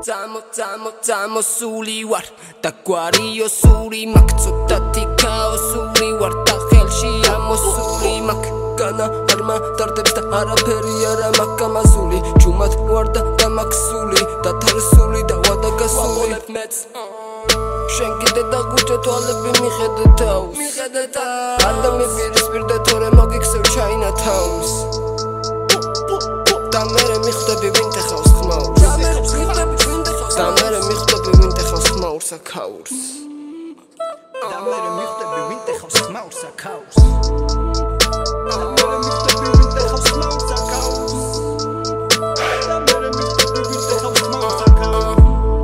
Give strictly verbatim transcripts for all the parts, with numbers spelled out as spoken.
Tamo, tamo, tamo suli war Da guario suli mak Cotati kao suli war Da helshi amo suli mak Gana arma dardebs da araperi ara mak amazuli Čumat war da da mak suli Da tar suli da wada gasuli შენ კიდე დაგუჭე თვალები მიხედე თავს მიხედე თავს ადამი პირისპირდე თორე მოგიქცევ ჩაინათავს და მერე მიხვდები ვინ ტეხავს ხმაურს და მერე მიხვდები ვინ ტეხავს და მერე მიხვდები ვინ ტეხავს ხმაურს აქაურს და მერე მიხვდები ვინ ტეხავს ხმაურს აქაურს და მერე მიხვდები ვინ ტეხავს ხმაურს აქაურს და მერე მიხვდები ვინ ტეხავს ხმაურს აქაურს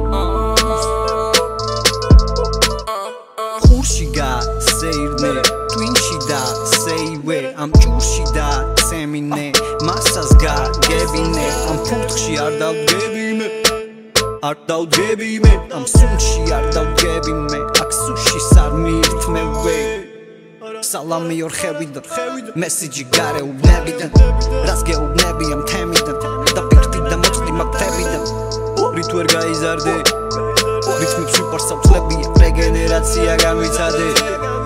Seirne, twinshi da, seiwe, am ჭურში და წემინე, მასას გაგებინე, am ფუთხში არ დავდგებიმე, არ დავდგებიმე, am სუნში არ დავდგებიმე, აქ სუში არ მიირთმევე. სალამი ორ ხევიდან, მესიჯი გარეუბნებიდან, რას გეუბნები ამ თემიდან, და პირდი და მოწდი მაგთებიდან, რით ვერ გაიზარდე, რითმით სუპარსავწლებია, რეგენერაცია განვიცადე.